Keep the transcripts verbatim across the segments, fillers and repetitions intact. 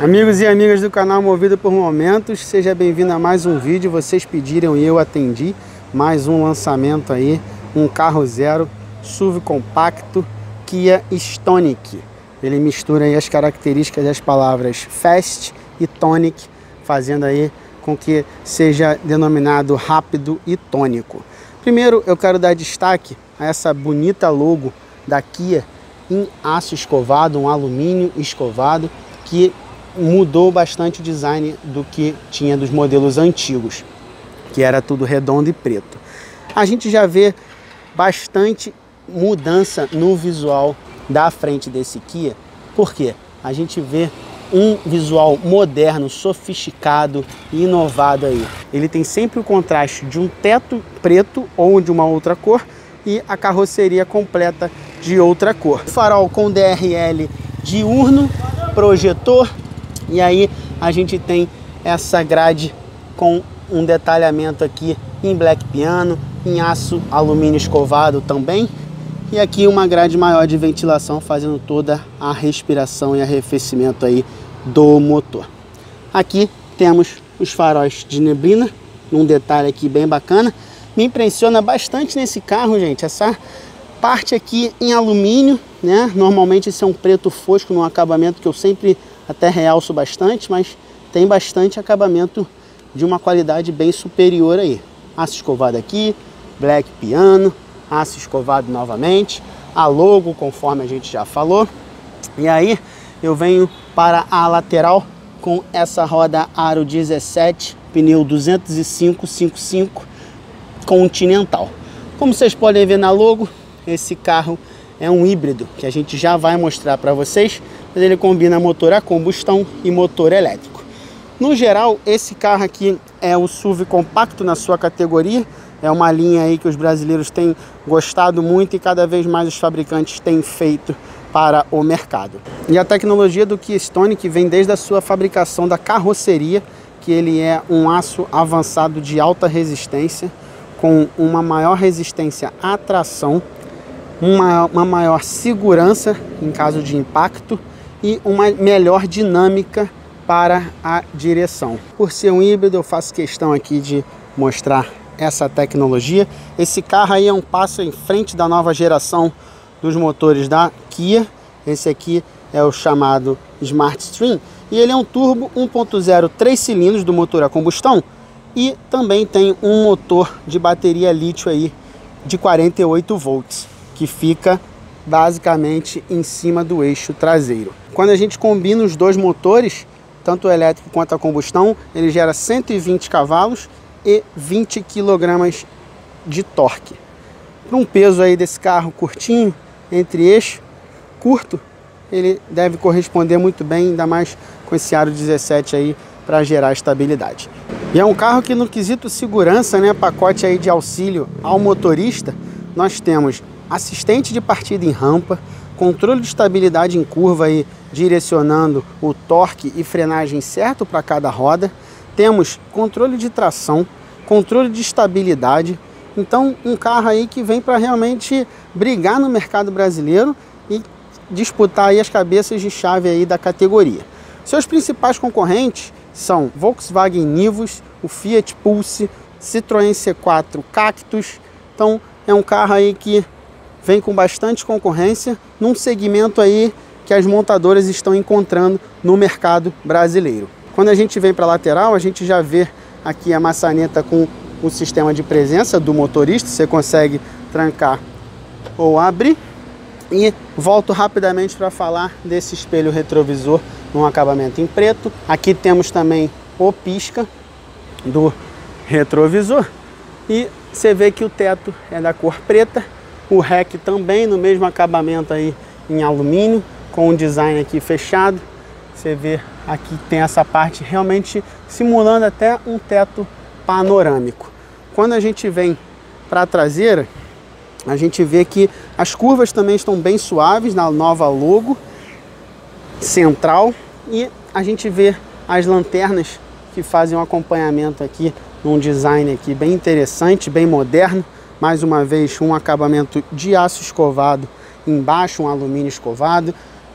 Amigos e amigas do canal Movido por Momentos, seja bem-vindo a mais um vídeo. Vocês pediram e eu atendi. Mais um lançamento aí, um carro zero, S U V compacto, Kia Stonic. Ele mistura aí as características das palavras Fast e Tonic, fazendo aí com que seja denominado rápido e tônico. Primeiro eu quero dar destaque a essa bonita logo da Kia em aço escovado, um alumínio escovado, que mudou bastante o design do que tinha dos modelos antigos, que era tudo redondo e preto. A gente já vê bastante mudança no visual da frente desse Kia, porque a gente vê um visual moderno, sofisticado e inovado aí. Ele tem sempre o contraste de um teto preto ou de uma outra cor e a carroceria completa de outra cor. Farol com D R L diurno, projetor, e aí a gente tem essa grade com um detalhamento aqui em black piano, em aço alumínio escovado também, e aqui uma grade maior de ventilação fazendo toda a respiração e arrefecimento aí do motor. Aqui temos os faróis de neblina, um detalhe aqui bem bacana. Me impressiona bastante nesse carro, gente, essa parte aqui em alumínio, né? Normalmente esse é um preto fosco, num acabamento que eu sempre até realço bastante, mas tem bastante acabamento de uma qualidade bem superior aí. Aço escovado aqui, black piano, aço escovado novamente, a logo conforme a gente já falou. E aí eu venho para a lateral com essa roda aro dezessete, pneu duzentos e cinco cinquenta e cinco Continental. Como vocês podem ver na logo, esse carro é um híbrido, que a gente já vai mostrar para vocês, mas ele combina motor a combustão e motor elétrico. No geral, esse carro aqui é o S U V compacto na sua categoria, é uma linha aí que os brasileiros têm gostado muito e cada vez mais os fabricantes têm feito para o mercado. E a tecnologia do Kia Stonic vem desde a sua fabricação da carroceria, que ele é um aço avançado de alta resistência, com uma maior resistência à tração, uma, uma maior segurança em caso de impacto e uma melhor dinâmica para a direção. Por ser um híbrido, eu faço questão aqui de mostrar essa tecnologia. Esse carro aí é um passo em frente da nova geração dos motores da Kia. Esse aqui é o chamado Smart Stream e ele é um turbo um ponto zero três cilindros do motor a combustão e também tem um motor de bateria lítio aí de quarenta e oito volts, que fica basicamente em cima do eixo traseiro. Quando a gente combina os dois motores, tanto o elétrico quanto a combustão, ele gera cento e vinte cavalos e vinte quilogramas de torque. Para um peso aí desse carro curtinho, entre eixo, curto, ele deve corresponder muito bem, ainda mais com esse aro dezessete aí para gerar estabilidade. E é um carro que no quesito segurança, né, pacote aí de auxílio ao motorista, nós temos assistente de partida em rampa, controle de estabilidade em curva aí, direcionando o torque e frenagem certo para cada roda. Temos controle de tração, controle de estabilidade. Então um carro aí que vem para realmente brigar no mercado brasileiro e disputar aí as cabeças de chave aí da categoria. Seus principais concorrentes são Volkswagen Nivus, o Fiat Pulse, Citroën C quatro Cactus. Então é um carro aí que vem com bastante concorrência num segmento aí que as montadoras estão encontrando no mercado brasileiro. Quando a gente vem para a lateral, a gente já vê aqui a maçaneta com o sistema de presença do motorista, você consegue trancar ou abrir. E volto rapidamente para falar desse espelho retrovisor num acabamento em preto. Aqui temos também o pisca do retrovisor e você vê que o teto é da cor preta, o rack também no mesmo acabamento aí em alumínio, com um design aqui fechado. Você vê aqui tem essa parte realmente simulando até um teto panorâmico. Quando a gente vem para a traseira, a gente vê que as curvas também estão bem suaves na nova logo central e a gente vê as lanternas que fazem um acompanhamento aqui num design aqui bem interessante, bem moderno. Mais uma vez um acabamento de aço escovado embaixo, um alumínio escovado.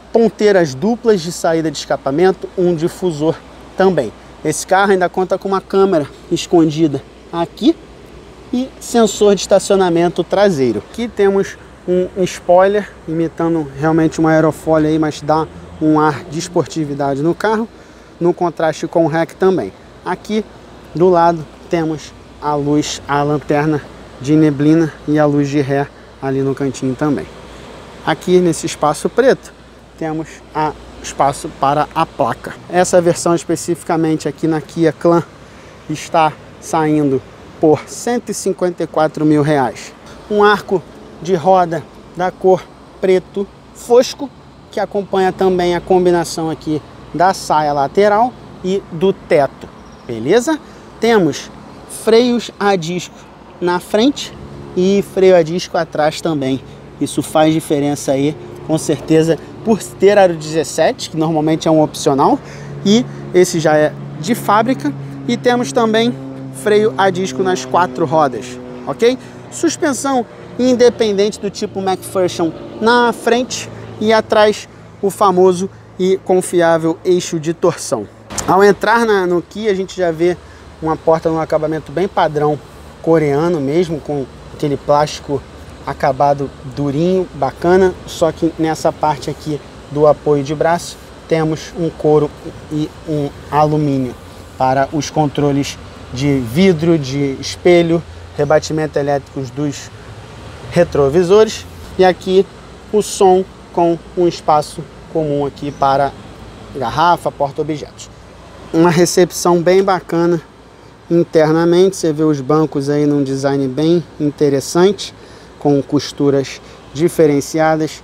ponteiras duplas de saída de escapamento, um difusor também. Esse carro ainda conta com uma câmera escondida aqui e sensor de estacionamento traseiro. Aqui temos um spoiler imitando realmente uma aerofólio aí, mas dá um ar de esportividade no carro, no contraste com o rack também. Aqui do lado temos a luz, a lanterna de neblina e a luz de ré ali no cantinho também. Aqui nesse espaço preto temos a espaço para a placa. Essa versão especificamente aqui na Kia Clan está saindo por cento e cinquenta e quatro mil reais. Um arco de roda da cor preto fosco, que acompanha também a combinação aqui da saia lateral e do teto, beleza? Temos freios a disco na frente e freio a disco atrás também. Isso faz diferença aí, com certeza, por ter aro dezessete, que normalmente é um opcional, e esse já é de fábrica. E temos também freio a disco nas quatro rodas, ok? Suspensão independente do tipo McPherson na frente e atrás o famoso e confiável eixo de torção. Ao entrar na, no Kia, a gente já vê uma porta num acabamento bem padrão coreano mesmo, com aquele plástico acabado durinho, bacana, só que nessa parte aqui do apoio de braço temos um couro e um alumínio para os controles de vidro, de espelho, rebatimento elétricos dos retrovisores, e aqui o som com um espaço comum aqui para garrafa, porta-objetos. Uma recepção bem bacana internamente, você vê os bancos aí num design bem interessante, com costuras diferenciadas,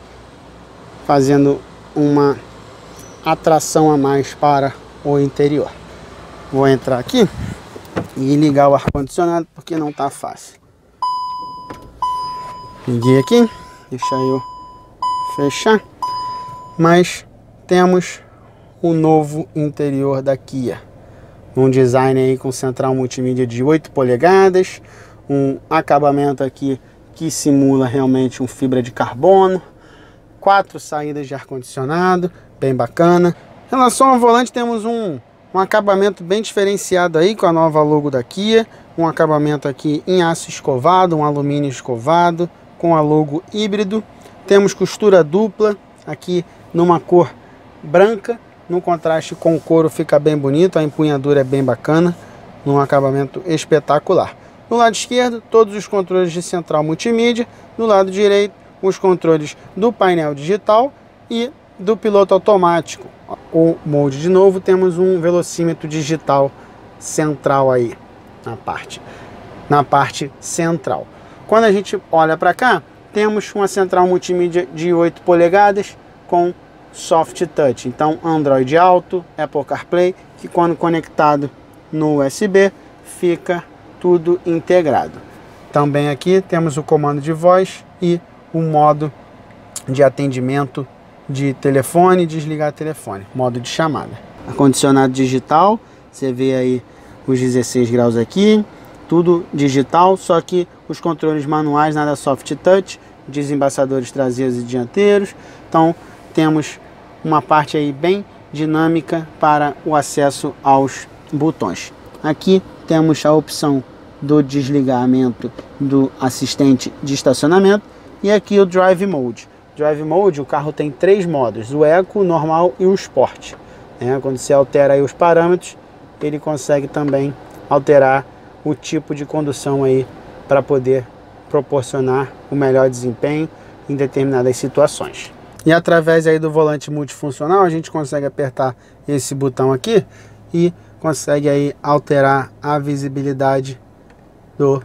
fazendo uma atração a mais para o interior. Vou entrar aqui e ligar o ar-condicionado porque não tá fácil. Liguei aqui, deixa eu fechar. Mas temos o novo interior da Kia. Um design aí com central multimídia de oito polegadas, um acabamento aqui que simula realmente um fibra de carbono, quatro saídas de ar-condicionado, bem bacana. Em relação ao volante, temos um, um acabamento bem diferenciado aí com a nova logo da Kia, um acabamento aqui em aço escovado, um alumínio escovado, com a logo híbrido. Temos costura dupla aqui numa cor branca, no contraste com o couro fica bem bonito, a empunhadura é bem bacana, num acabamento espetacular. No lado esquerdo, todos os controles de central multimídia. No lado direito, os controles do painel digital e do piloto automático. O mode de novo, temos um velocímetro digital central aí na parte, na parte central. Quando a gente olha para cá, temos uma central multimídia de oito polegadas com soft touch. Então Android Auto, Apple CarPlay, que quando conectado no U S B fica tudo integrado. Também aqui temos o comando de voz e o modo de atendimento de telefone, desligar telefone, modo de chamada. Ar-condicionado digital, você vê aí os dezesseis graus aqui, tudo digital, só que os controles manuais, nada soft touch, desembaçadores traseiros e dianteiros. Então temos uma parte aí bem dinâmica para o acesso aos botões. Aqui temos a opção do desligamento do assistente de estacionamento e aqui o Drive Mode. Drive Mode, o carro tem três modos, o Eco, o Normal e o Sport. É, quando você altera aí os parâmetros, ele consegue também alterar o tipo de condução aí para poder proporcionar o melhor desempenho em determinadas situações. E através aí do volante multifuncional, a gente consegue apertar esse botão aqui e consegue aí alterar a visibilidade do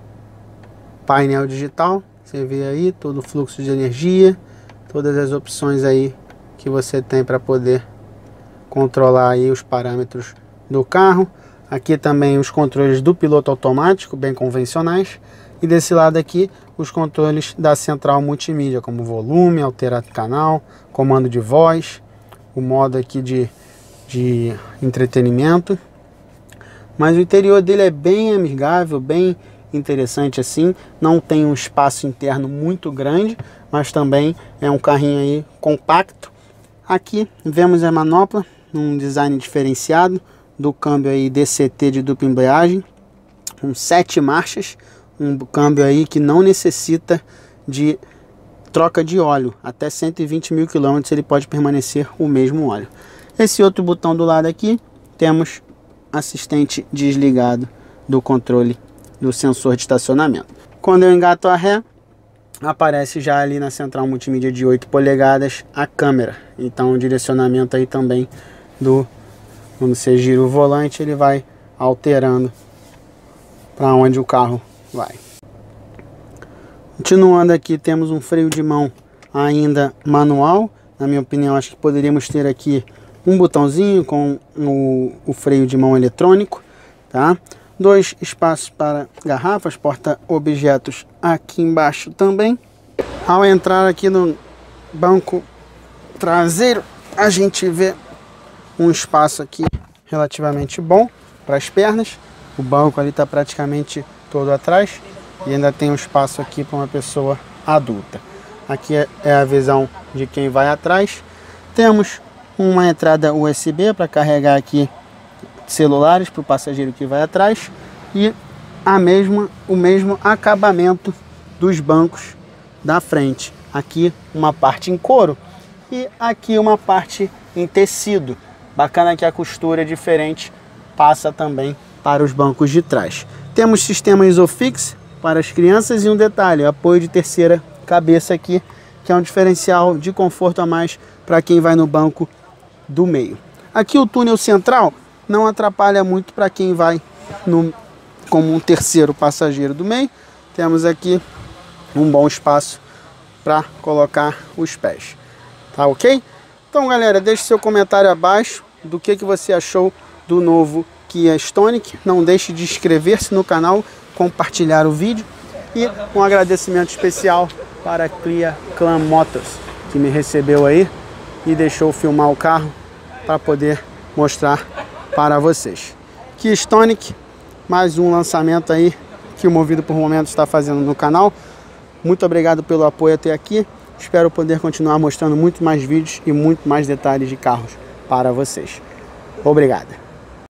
painel digital. Você vê aí todo o fluxo de energia, todas as opções aí que você tem para poder controlar aí os parâmetros do carro. Aqui também os controles do piloto automático, bem convencionais. E desse lado aqui, os controles da central multimídia, como volume, alterar canal, comando de voz, o modo aqui de, de entretenimento. Mas o interior dele é bem amigável, bem interessante assim. Não tem um espaço interno muito grande, mas também é um carrinho aí compacto Aqui vemos a manopla, um design diferenciado do câmbio aí D C T de dupla embreagem, com sete marchas, um câmbio aí que não necessita de troca de óleo, até cento e vinte mil quilômetros ele pode permanecer o mesmo óleo. Esse outro botão do lado aqui, temos assistente desligado do controle do sensor de estacionamento. Quando eu engato a ré, aparece já ali na central multimídia de oito polegadas a câmera. Então o direcionamento aí também do, quando você gira o volante, ele vai alterando para onde o carro vai. Continuando aqui, temos um freio de mão ainda manual. Na minha opinião, acho que poderíamos ter aqui um botãozinho com o, o freio de mão eletrônico, tá? Dois espaços para garrafas, porta-objetos aqui embaixo também. Ao entrar aqui no banco traseiro, a gente vê um espaço aqui relativamente bom para as pernas. O banco ali está praticamente todo atrás e ainda tem um espaço aqui para uma pessoa adulta. Aqui é a visão de quem vai atrás. Temos uma entrada U S B para carregar aqui celulares para o passageiro que vai atrás e a mesma, o mesmo acabamento dos bancos da frente. Aqui uma parte em couro e aqui uma parte em tecido. Bacana que a costura diferente passa também para os bancos de trás. Temos sistema Isofix para as crianças e um detalhe, apoio de terceira cabeça aqui, que é um diferencial de conforto a mais para quem vai no banco do meio. Aqui o túnel central não atrapalha muito para quem vai no, como um terceiro passageiro do meio. Temos aqui um bom espaço para colocar os pés. Tá ok? Então, galera, deixe seu comentário abaixo do que, que você achou do novo Kia Stonic. Não deixe de inscrever-se no canal, compartilhar o vídeo e um agradecimento especial para a Clear Clan Motors, que me recebeu aí e deixou filmar o carro para poder mostrar para vocês. Kia Stonic, mais um lançamento aí que o Movido por Momentos está fazendo no canal. Muito obrigado pelo apoio até aqui. Espero poder continuar mostrando muito mais vídeos e muito mais detalhes de carros para vocês. Obrigado.